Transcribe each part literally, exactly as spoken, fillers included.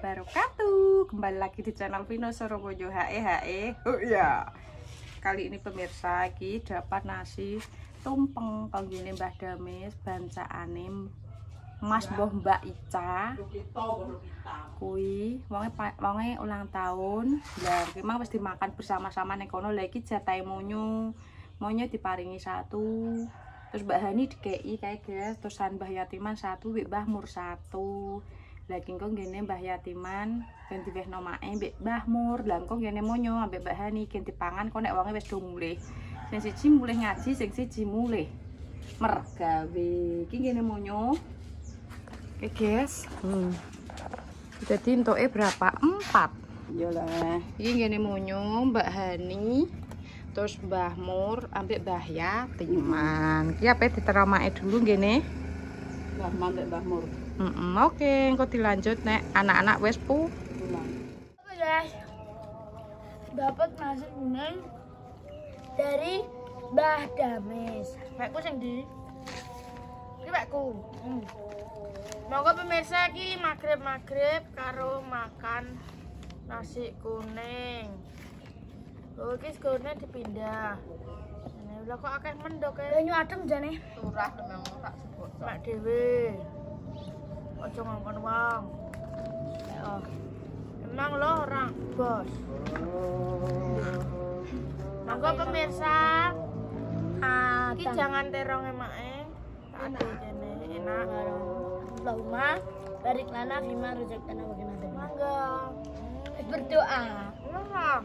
wabarakatuh. Kembali lagi di channel Vino Surabaya H E H E. Oh ya. Kali ini pemirsa iki dapat nasi tumpeng kanggone Mbah Damis bancaane Mas Mbah Mbak Ica. Kuwi wonge wonge ulang tahun. Lah iki mang wis dimakan bersama-sama ning kono. Lah iki jatahe monyo. Monyo diparingi satu. Terus Mbak Hani dikei kae guys, terusan Mbah Yatiman satu, Mbah Mur satu. Lagi kok ngene Mbah Yatiman ben diwehno mae mbek Mbah Mur. Lah kok ngene monyo ambek Mbak Hani ganti pangan kok nek wonge wis do mulih. Sing siji mulih ngaji, sing siji mulih mergawe. Iki ngene monyo. Oke guys. Hmm. Jadi entuke berapa? empat. Iyalah. Iki ngene monyo Mbak Hani. Terus Mbah Mur ambek Mbah Yatiman. Ki ape diteramake dulu ngene. Mbah Man mbek Mbah Mur. Heeh, oke, engko dilanjut nek anak-anak wis pu. Oke guys. Dapat nasi kuning dari Mbah Damis. Mbakku sing di. Iki mbakku. Hmm. Monggo pemirsa iki magrib-magrib karo makan nasi kuning. Oh, iki segone dipindah. Ini lha kok akeh mendok e. Banyu adem jane. Turah memang tak sebut. Mak dhewe. Aja ngongkon wong. Oh. Emang lo orang bos. Monggo pemirsa. Ah, iki jangan terong emake. Tak ada kene enak. Allahumma barik lana fima razaqtana wa qina adzabannar. Monggo. Berdoa. Monggo.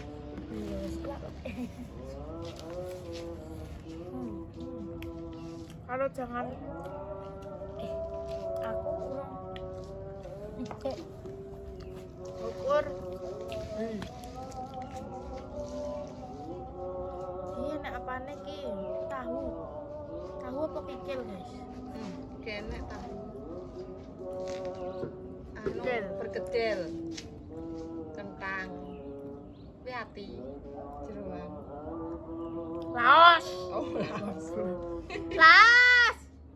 Hmm. Kalau jangan eh aku kurang dicek ukur hmm. Iya nek apane ki tahu tahu apa kikil guys Hmm, kene tahu. Kedel. Perkedel. Kentang. Hati jeroan. Laos. Oh, laos. Laos.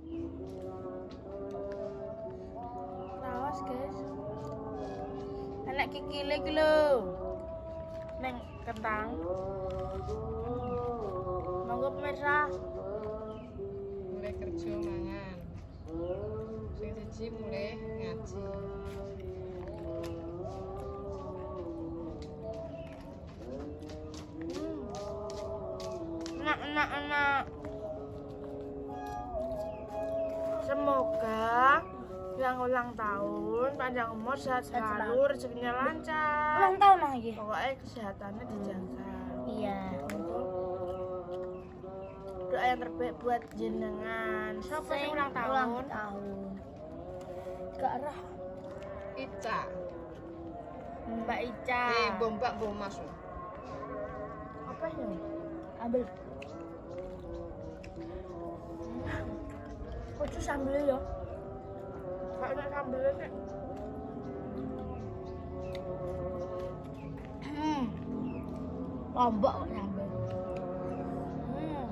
Laos, guys. Enak kikile iki lho. Neng kentang. Monggo pemirsa. Mulai kerja mangan. Sing siji mulai ngaji. Enak, enak. Semoga yang ulang tahun panjang umur, sehat selalu, rezekinya lancar. Ulang tahun lagi. Pokoknya kesehatannya dijaga. Iya. Doa yang terbaik buat jenengan. Siapa yang ulang tahun? Ulang tahun. Gak arah. Ica. Mbak Ica. Eh, bombak bom masuk. Apa ini? Ambil. Kudu sambel ya. Kok enak sambelnya sih? Hmm. Lombok kok sambel. Hmm.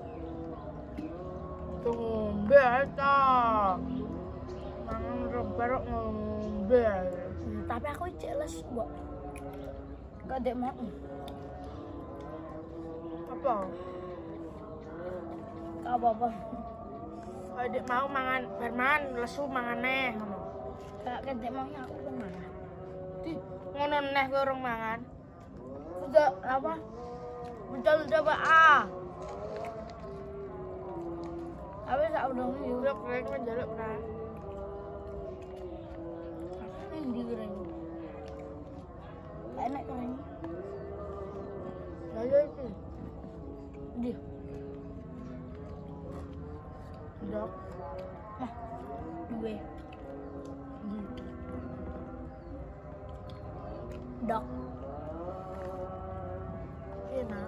Tuh ngombe ta. Mangan rebar kok ngombe. Hmm, tapi aku jelas, Mbok. Kok dek mau. Apa? Gak apa-apa. Kalau dek mau mangan, berman, lesu mangane ngono. Gak kedek maunya aku kan mana? Di ngono neh kowe urung mangan. Udah apa? Betul coba ah. Tapi sak udang yo yo kering menjaluk ra. Ini di kering. Enak kering. Lah yo iki. Di. Dok. Nah, dua. Di. Dok. Enak.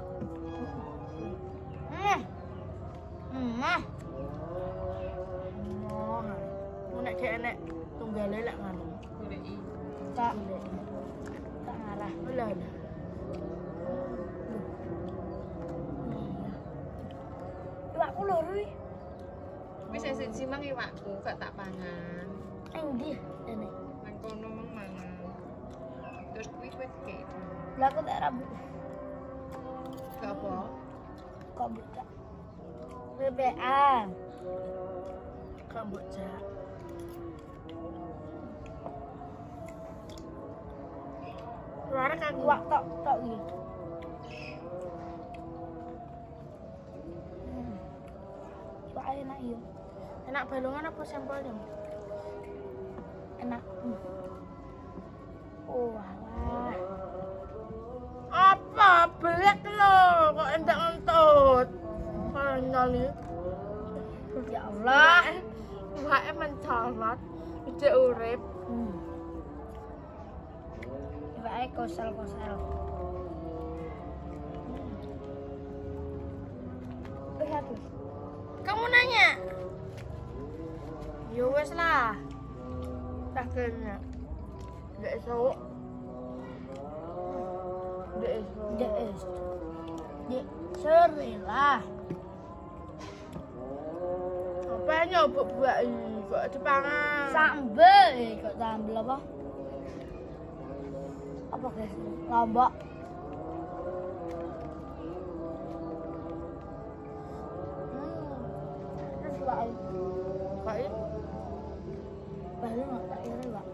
Hmm. Hmm. Oh, mau nek dhek enek tunggale lek ngono. Goleki. Tak. Tak ngarah. Lha lha. Iwakku loro iki. Wis sing siji mang iwakku gak tak pangan. Ning ndi dene? Nang kono mang mangan. Terus kuwi wit cake. Lah aku tak rambut. Gak apa? Kok buka? B B A. Kamboja. Suara kan Wak tok tok iki. Hmm. Wak enak iya. enak balungan apa sampelnya? Enak. Hmm. Oh, alah. Apa belek lo kok entek entut? Nyali. Ya Allah. Wae mencolot. Ide urip. Hmm. Wae kosel-kosel. Lihat tuh. Kamu nanya? Ya wes lah. Tak kena. Dek esok. Dek esok. Dek es. Dek sore lah. Apa nyobok buat ini kok dipangan? Sambel, eh, kok sambel apa? Apa guys? Lombok. Hmm. Terus wae. Wae. Baru nggak tak iri pak.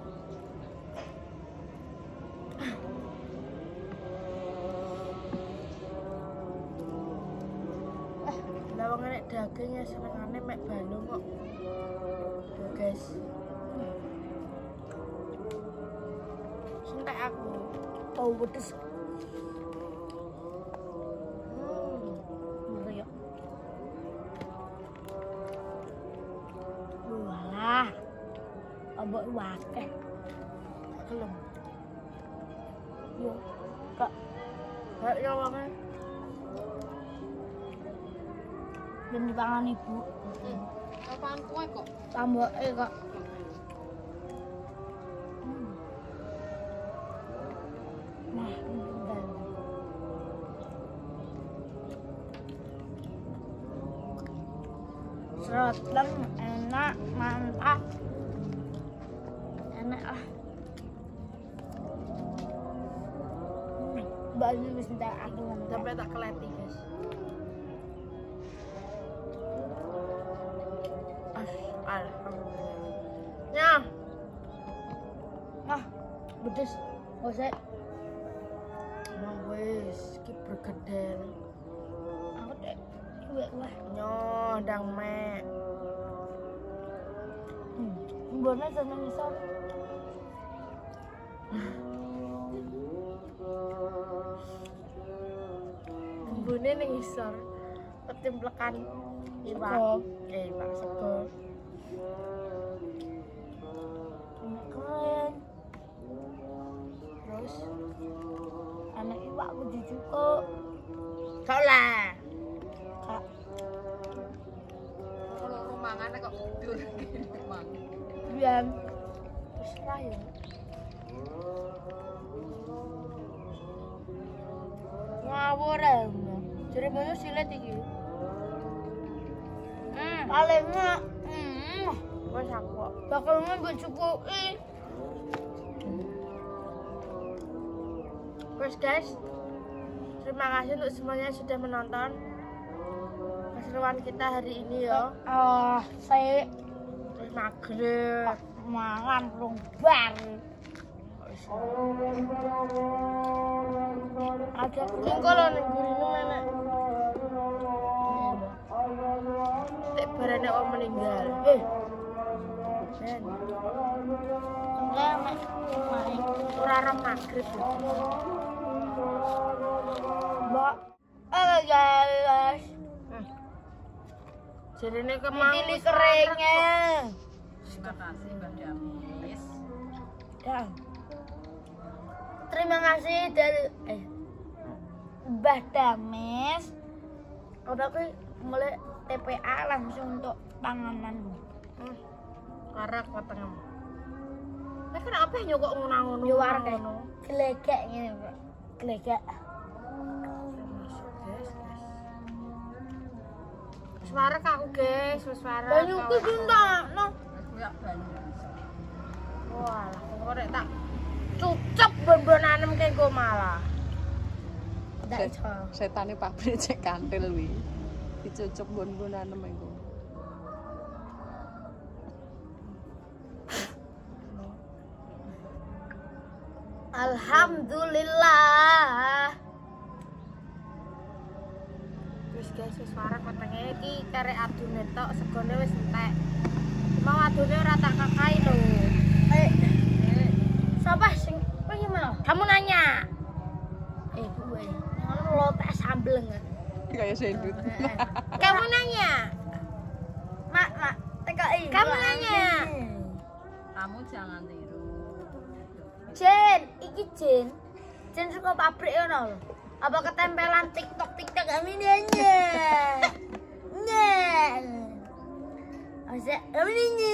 Lawang nek daging ya senengane mek balung kok. Tuh guys. Sentek aku. Oh pedes. Hmm. Ngeri ya. Walah. Abok wakeh. Gelem. Yo. Kak, Hak ya wange. dan dipangan ibu. Heeh. Apaan kue kok? Tambah eh kak. Hmm. Nah, ini bentar. Seroteng enak, mantap. Enak lah. Mbak ini bisa tak aku mantap. Sampai tak keleti guys. Alhamdulillah. Nyah. Ah, pedes. Gosek. Emang wis ki bergedel. Aku dek. Kuwe kuwe. Nyoh ndang mek. Hmm. Mbone seneng iso. Embune ning isor. Ketimplekan iwak. Sego. Eh, iwak sego. Enak keren. Terus Anak iwak aku dicukup. kok lah. Kak. Kalau rumangan kok tidur gini mang. Biar. Terus lah ya. Ngawur ya. Jadi mau silet iki. Hmm. Palingnya. Hmm. Wes aku kok. Bakal mbok cukupi. Terus guys, terima kasih untuk semuanya yang sudah menonton keseruan kita hari ini ya. Ah, saya Terus maghrib. mangan rong bar. Ada Mungkin kalau ning gurine menek. Tek barane om meninggal. eh Ben, enggak mek main. ora ora maghrib. Mbak. Eh guys. Jarine kemang Ini keringnya. Terima kasih Mbak Damis. Dan terima kasih dari eh Mbah Damis. Udah aku mulai T P A langsung untuk panganan. Hmm. Karak wetengem. Nek kenapa nyokok ngono-ngono? Yo warga gelegek ngene, Pak. Gelegek. Masuk guys, guys. Suara aku guys, suara. Banyuku cinta, no. Aku ya banyu. Wah, lah kok rek tak Dicucuk bon-bonanem kengko malah. Ndak Set- iso. Setane pabrik cek kantil wi. Dicucuk bon-bonanem engko. Alhamdulillah. Wis guys, wis warak wetenge iki karek adune tok, segone wis entek. Mau adune ora tak kakai lho. Eh. Sapa sing pengen lho? Kamu nanya. Eh, gue. Ngono lho tak sambleng. Kayak sendut. Kamu nanya. Mak, mak, tekai. Kamu nanya. Kamu jangan tiru. Jen, iki Jen. Jen suka pabrik ngono lho. Apa ketempelan TikTok TikTok kami nanya. Nah. Asa kami nanya.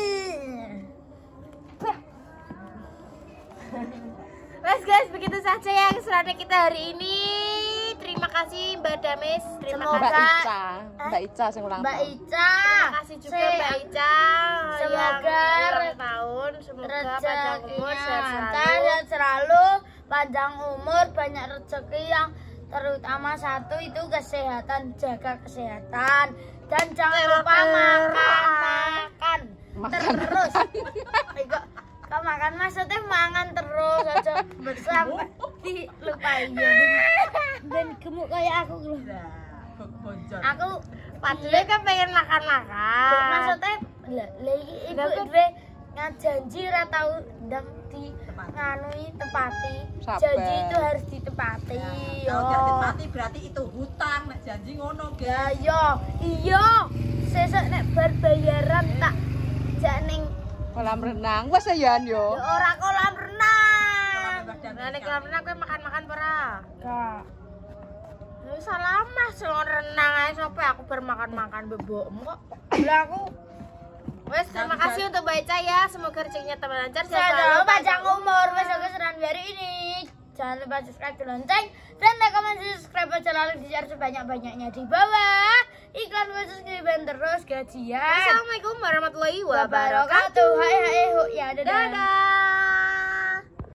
Wes guys, begitu saja ya keseruan kita hari ini. Terima kasih Mbak Damis, terima Mbak kasih Ica, Mbak Ica sing ulang Mbak tahun. Ica. Terima kasih juga Se- Mbak Ica. Semoga yang ulang tahun, semoga panjang umur, rezekinya sehat lancar, selalu. sehat selalu, panjang umur, banyak rezeki yang terutama satu itu kesehatan, jaga kesehatan dan jangan lupa makan makan Makan. terus. Iko, kau makan maksudnya mangan terus aja sampai dilupain ya. Dan gemuk kayak aku loh. Aku Padahal kan pengen makan-makan. maksudnya lah lagi ibu dhewe ngajanji ora tau ndang di nganui tepati. Sabar. Janji itu harus ditepati. Yo. Ditepati berarti itu hutang, nek janji ngono, Ya guys. yo, iya. Sesuk nek bar bayaran tak jak ning Kolam renang wes ya yo. yo ora kolam renang. Nah, nek kolam renang kowe makan-makan ora? Gak. Lu salah mas soal renang ae sopo aku bermakan-makan bebokmu kok. Lah aku Wes, terima kasih untuk Mbak Ica ya. Semoga rezekinya tambah lancar. sehat saya selalu, tahu panjang umur. Wes aku seran hari ini. Jangan lupa subscribe di lonceng dan tekan komen subscribe aja lalu di share sebanyak-banyaknya di bawah. Iklan khusus skriben terus gajian. Assalamualaikum warahmatullahi wabarakatuh. Wabarakatuh. Hai hai hu ya dadah. Dadah.